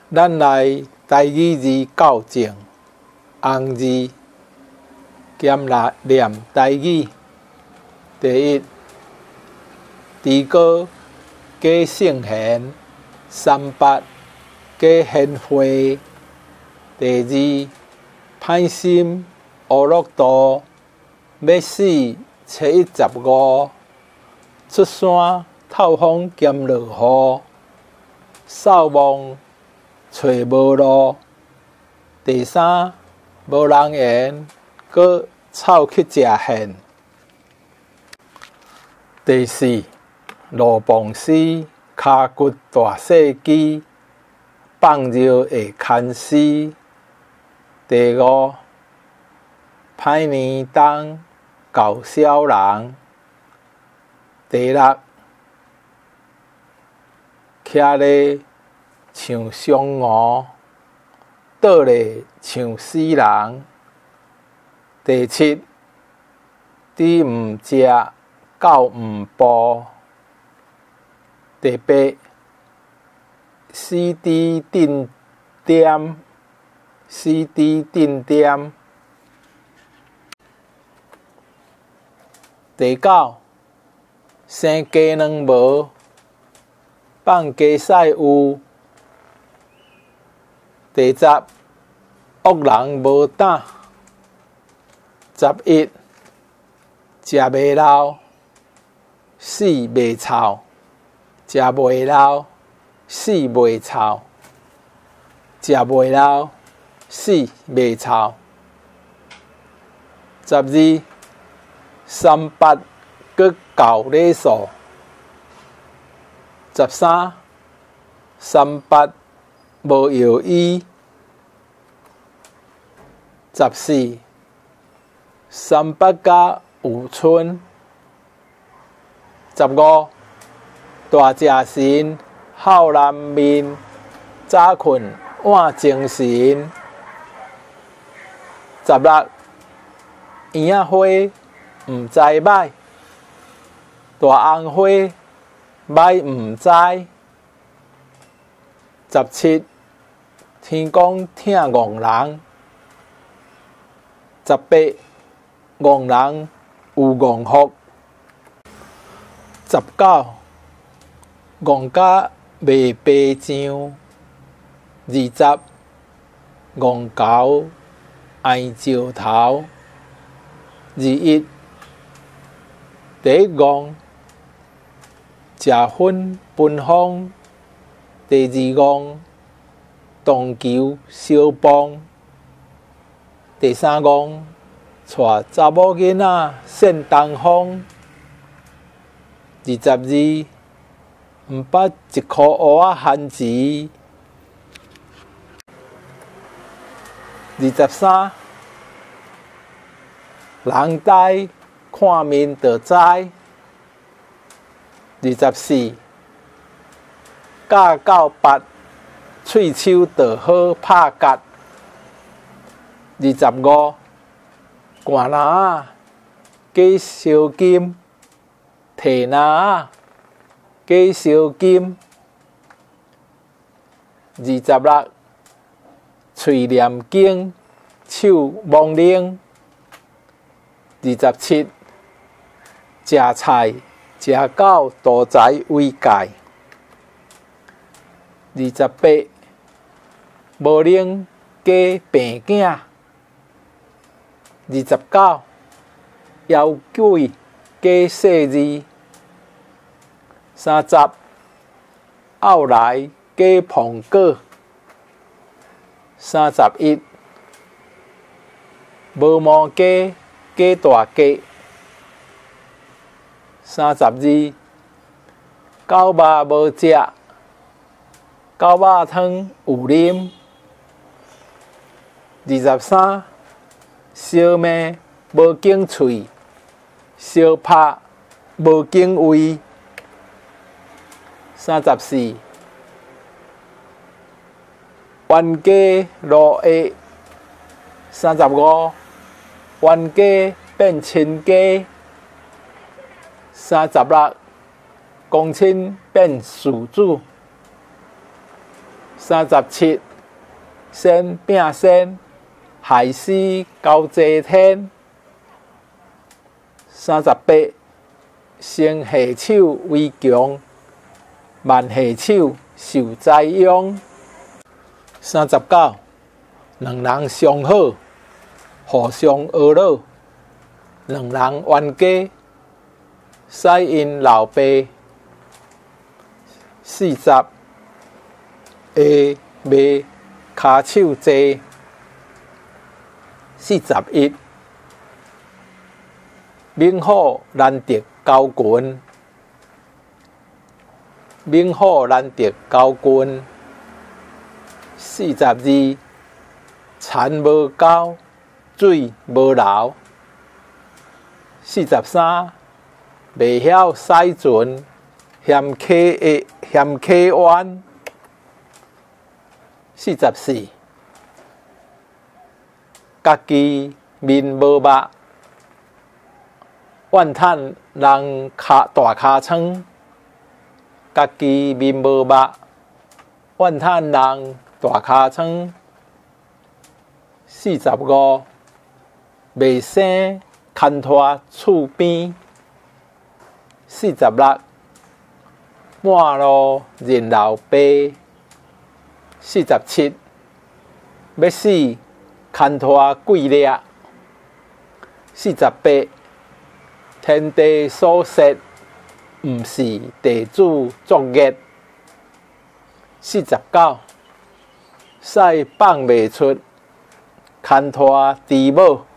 咱来台语字校正，红字兼来念台语。第一，猪哥加圣贤，38加贤惠。第二，歹心乌乐图，要死715。出山透风兼落雨，扫墓找无路。第三，无人缘，搁臭去食现。第四，路旁丝，骹骨大细肌，放尿会牵丝。第五，歹年冬，搞小人。第六，徛咧像上午，倒咧像死人。第七，猪毋食，狗毋哺。第八，死猪顶点，死猪顶点。第九，生鸡卵无，放鸡屎有。第十，恶人无胆。11，食袂老，死袂臭。食袂老，死袂臭。食袂老，死袂臭。12，38搁9礼数。13，38无药医。14，38甲有春。15，大食神，好难面，早困晚精神。16，圆仔花毋知歹，大红花歹毋知。17，天公疼憨人。18，憨人有憨福。19，憨甲袂白酱。20，憨猴爱石头。21，第一憨食粉分风。第二憨荡球相帮。第三憨带查某囡仔扇东风。22，毋捌一箍蚵仔番钱。23，人呆看面就知。24，教到捌，喙手就好拍角。25，寒篮仔加烧金，提篮仔加烧金。26，喙念经，手摸铃。27，食菜食到肚臍胃界。28，无铃加病囝。29，妖鬼加细字。30，后来加苹果。31，无毛鸡加大鸡。32，狗肉无食，狗肉汤有啉。23，烧麦无经喙，烧拍无经胃。34，冤家路下。35，冤家变亲家。36，公亲变事主。 37先拼先，害死交济天。38先下手为强，慢下手受灾殃。39两人相好，互相呵恼，两人冤家，使因老爸。40下袂骹手坐。41猛虎难得交群，猛虎难得交群。42田无沟，水无流。43袂晓驶船，嫌溪湾。44家己面无目，怨叹人大尻川。家己面无目，怨叹人大尻川。45袂生牵拖厝边。46满路认老爸。47要死牵拖鬼掠。48天地所设，毋是地主作孽。49屎放袂出，牵拖猪某。